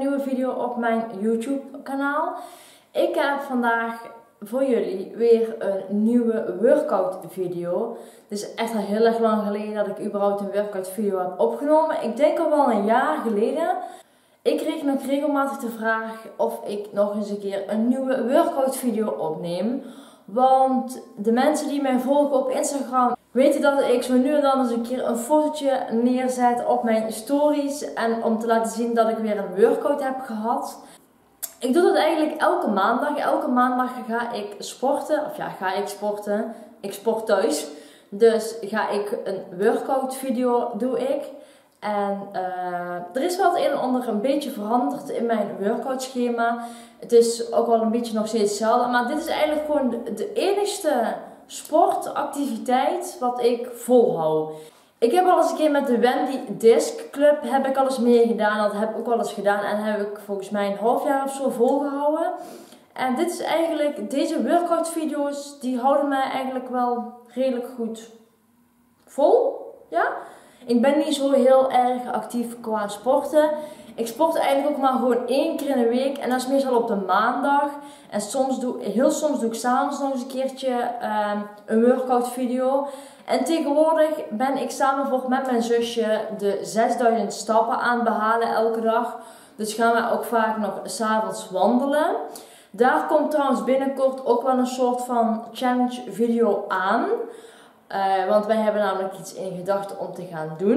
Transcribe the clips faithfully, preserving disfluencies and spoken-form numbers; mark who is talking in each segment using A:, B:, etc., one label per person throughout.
A: nieuwe video op mijn YouTube kanaal. Ik heb vandaag voor jullie weer een nieuwe workout video. Het is echt al heel erg lang geleden dat ik überhaupt een workout video heb opgenomen. Ik denk al wel een jaar geleden. Ik kreeg nog regelmatig de vraag of ik nog eens een keer een nieuwe workout video opneem. Want de mensen die mij volgen op Instagram weten dat ik zo nu en dan eens een keer een fotootje neerzet op mijn stories. En om te laten zien dat ik weer een workout heb gehad. Ik doe dat eigenlijk elke maandag. Elke maandag ga ik sporten. Of ja, ga ik sporten. Ik sport thuis. Dus ga ik een workout video doe ik. En uh, er is wel het een en ander een beetje veranderd in mijn workout schema. Het is ook wel een beetje nog steeds hetzelfde. Maar dit is eigenlijk gewoon de, de enigste sportactiviteit wat ik volhoud. Ik heb al eens een keer met de Wendy Disc Club heb ik al eens meegedaan. Dat heb ik ook wel eens gedaan en heb ik volgens mij een half jaar of zo volgehouden. En dit is eigenlijk, deze workout video's die houden mij eigenlijk wel redelijk goed vol. Ja? Ik ben niet zo heel erg actief qua sporten. Ik sport eigenlijk ook maar gewoon één keer in de week. En dat is meestal op de maandag. En soms doe, heel soms doe ik s'avonds nog eens een keertje um, een workout video. En tegenwoordig ben ik samen met mijn zusje de zesduizend stappen aan het behalen elke dag. Dus gaan we ook vaak nog s'avonds wandelen. Daar komt trouwens binnenkort ook wel een soort van challenge video aan. Uh, want wij hebben namelijk iets in gedachten om te gaan doen.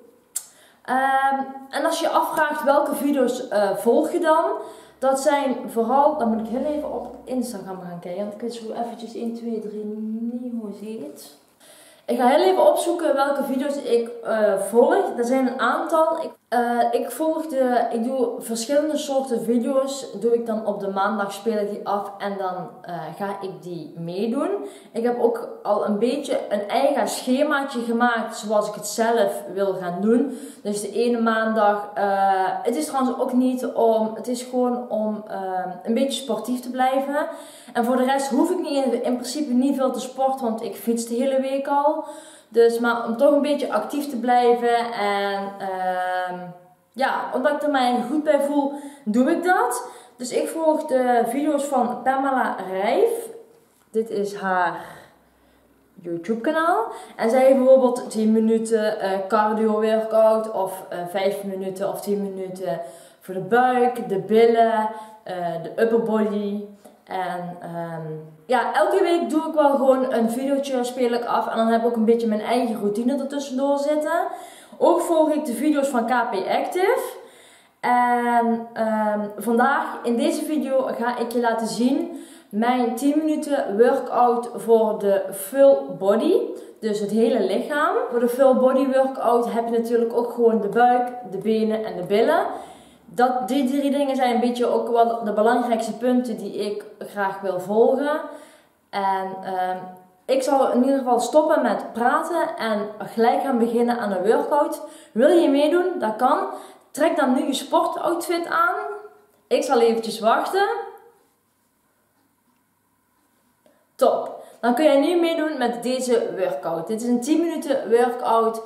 A: Um, en als je je afvraagt welke video's uh, volg je dan. Dat zijn vooral, dan moet ik heel even op Instagram gaan kijken. Want ik weet zo eventjes één, twee, drie niet hoe zit. Ik ga heel even opzoeken welke video's ik uh, volg. Er zijn een aantal. Ik, uh, ik volg de, ik doe verschillende soorten video's. Doe ik dan op de maandag, speel ik die af en dan uh, ga ik die meedoen. Ik heb ook al een beetje een eigen schemaatje gemaakt zoals ik het zelf wil gaan doen. Dus de ene maandag, uh, het is trouwens ook niet om, het is gewoon om uh, een beetje sportief te blijven. En voor de rest hoef ik niet, in, in principe niet veel te sporten, want ik fiets de hele week al. Dus maar om toch een beetje actief te blijven en uh, ja, omdat ik er mij goed bij voel, doe ik dat. Dus ik volg de video's van Pamela Rijf. Dit is haar YouTube kanaal. En zij heeft bijvoorbeeld tien minuten uh, cardio workout of uh, vijf minuten of tien minuten voor de buik, de billen, uh, de upper body. En um, ja, elke week doe ik wel gewoon een videootje, speel ik af. En dan heb ik ook een beetje mijn eigen routine ertussendoor zitten. Ook volg ik de video's van K P Active. En um, vandaag in deze video ga ik je laten zien mijn tien minuten workout voor de full body. Dus het hele lichaam. Voor de full body workout heb je natuurlijk ook gewoon de buik, de benen en de billen. Dat, die drie dingen zijn een beetje ook wel de belangrijkste punten die ik graag wil volgen. En uh, ik zal in ieder geval stoppen met praten en gelijk gaan beginnen aan de workout. Wil je meedoen? Dat kan. Trek dan nu je sportoutfit aan. Ik zal eventjes wachten. Top. Dan kun jij nu meedoen met deze workout. Dit is een tien minuten workout.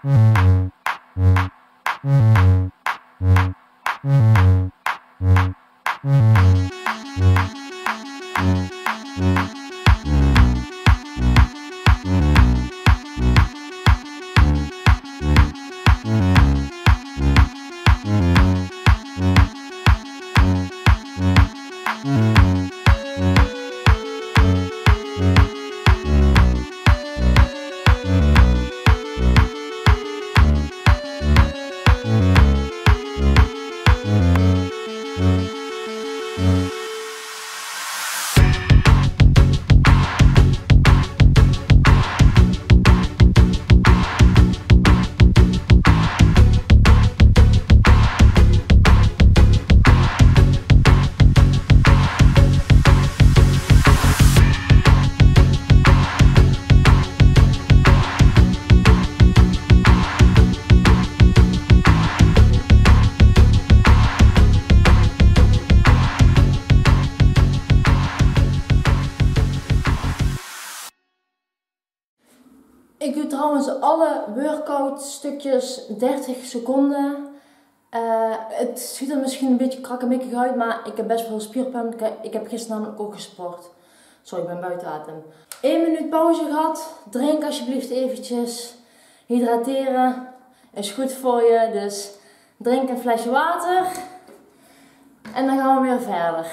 A: Ik doe trouwens alle workout stukjes dertig seconden. Uh, het ziet er misschien een beetje krakkemikkig uit, maar ik heb best veel spierpijn. Ik heb gisteren namelijk ook gesport. Sorry, ik ben buiten adem. één minuut pauze gehad. Drink alsjeblieft eventjes. Hydrateren is goed voor je, dus drink een flesje water. En dan gaan we weer verder.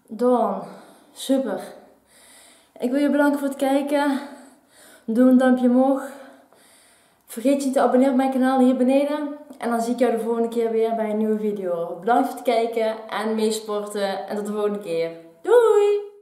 A: Dan, super. Ik wil je bedanken voor het kijken. Doe een duimpje omhoog. Vergeet je niet te abonneren op mijn kanaal hier beneden. En dan zie ik jou de volgende keer weer bij een nieuwe video. Bedankt voor het kijken en meesporten. En tot de volgende keer.